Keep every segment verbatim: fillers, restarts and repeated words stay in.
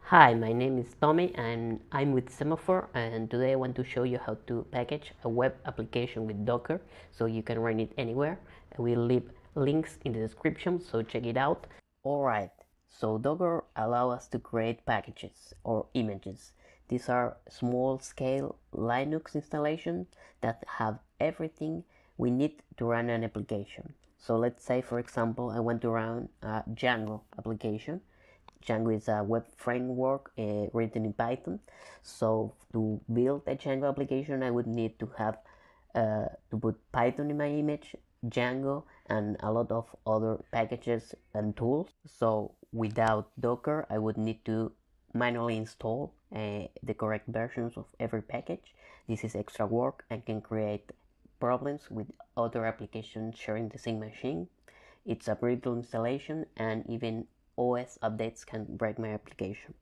Hi, my name is Tommy and I'm with Semaphore, and today I want to show you how to package a web application with Docker so you can run it anywhere. We'll leave links in the description, so check it out. Alright, so Docker allows us to create packages or images. These are small scale Linux installations that have everything we need to run an application. So let's say, for example, I want to run a Django application. Django is a web framework uh, written in Python. So to build a Django application, I would need to have uh, to put Python in my image, Django, and a lot of other packages and tools. So without Docker, I would need to manually install uh, the correct versions of every package. This is extra work and can create problems with other applications sharing the same machine. It's a brutal installation, and even O S updates can break my application.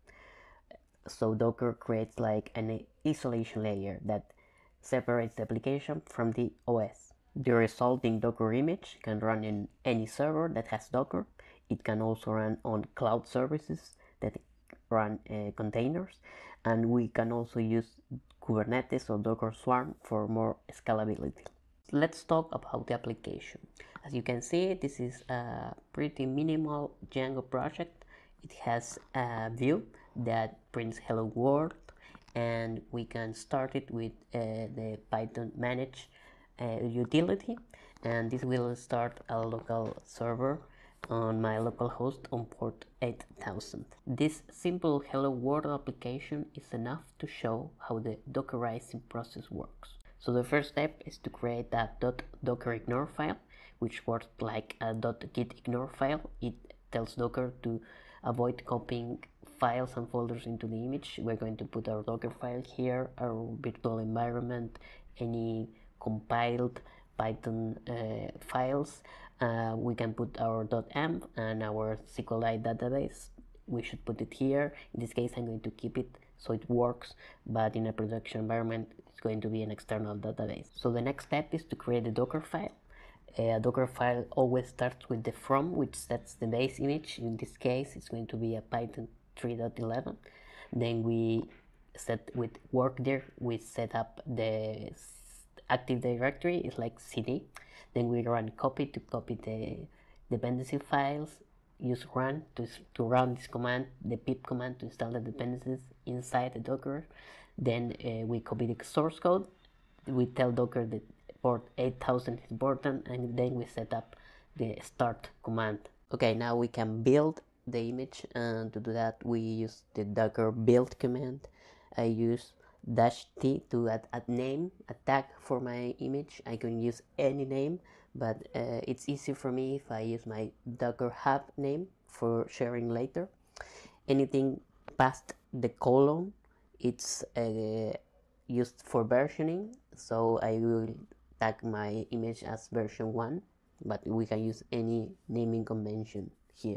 So Docker creates like an isolation layer that separates the application from the O S. The resulting Docker image can run in any server that has Docker. It can also run on cloud services that run uh, containers, and we can also use Kubernetes or Docker Swarm for more scalability. Let's talk about the application. As you can see, this is a pretty minimal Django project. It has a view that prints hello world, and we can start it with uh, the Python manage uh, utility, and this will start a local server on my local host on port eight thousand. This simple hello world application is enough to show how the Dockerizing process works. So the first step is to create a .dockerignore file, which works like a .gitignore file. It tells Docker to avoid copying files and folders into the image. We're going to put our Docker file here, our virtual environment, any compiled Python uh, files. Uh, we can put our .env and our SQLite database. We should put it here. In this case, I'm going to keep it so it works, but in a production environment, it's going to be an external database. So the next step is to create a Docker file. A Docker file always starts with the from, which sets the base image. In this case, it's going to be a Python three point eleven. Then we set with workdir, we set up the active directory, it's like cd. Then we run copy to copy the dependency files, use run to, to run this command, the pip command to install the dependencies inside the Docker. Then uh, we copy the source code, we tell Docker that port eight thousand is important, and then we set up the start command. Okay, now we can build the image, and to do that we use the Docker build command. I use dash t to add a name, a tag for my image. I can use any name, but uh, it's easier for me if I use my Docker hub name for sharing later. Anything past the colon, it's uh, used for versioning, so I will tag my image as version one, but we can use any naming convention here.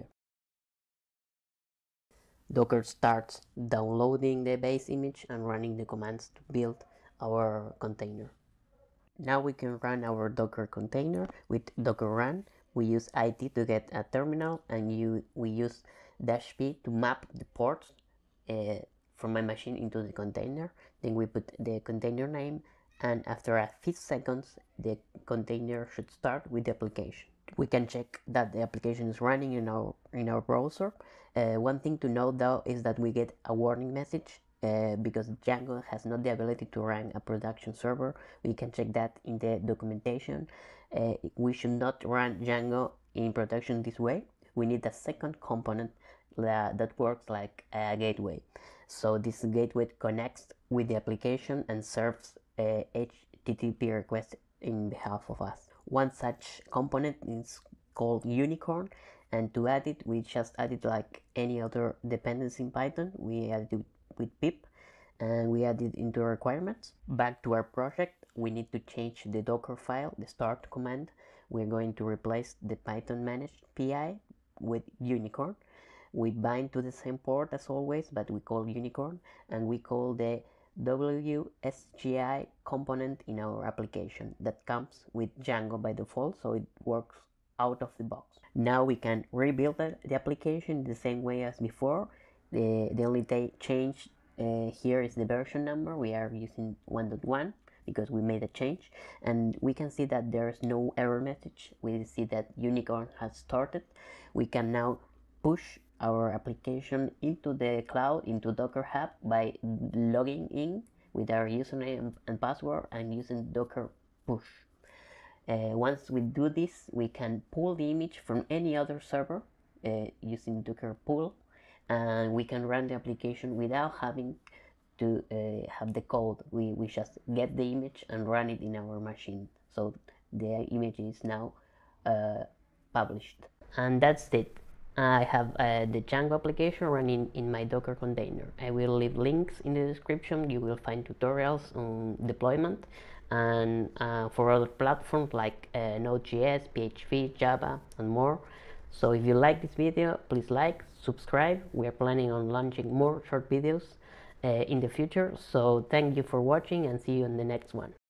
Docker starts downloading the base image and running the commands to build our container. Now we can run our Docker container with Docker run. We use it to get a terminal, and you, we use dash p to map the ports uh, from my machine into the container. Then we put the container name, and after a few seconds the container should start with the application. We can check that the application is running in our in our browser. Uh, one thing to note though is that we get a warning message uh, because Django has not the ability to run a production server. We can check that in the documentation. Uh, we should not run Django in production this way. We need a second component that, that works like a gateway. So this gateway connects with the application and serves a H T T P request in behalf of us. One such component is called Unicorn, and to add it, we just add it like any other dependency in Python. We add it with pip, and we add it into requirements. Back to our project, we need to change the Docker file, the start command. We're going to replace the Python managed P I with Unicorn. We bind to the same port as always, but we call Unicorn, and we call the W S G I component in our application that comes with Django by default, so it works out of the box. Now we can rebuild the application the same way as before. The, the only change uh, here is the version number. We are using one point one because we made a change, and we can see that there's no error message. We see that Unicorn has started. We can now push our application into the cloud, into Docker Hub, by logging in with our username and password and using Docker push. Uh, once we do this, we can pull the image from any other server uh, using Docker pull, and we can run the application without having to uh, have the code. We, we just get the image and run it in our machine. So the image is now uh, published. And that's it. I have uh, the Django application running in my Docker container. I will leave links in the description. You will find tutorials on deployment and uh, for other platforms like uh, Node.js, P H P, Java, and more. So if you like this video, please like, subscribe. We are planning on launching more short videos uh, in the future. So thank you for watching and see you in the next one.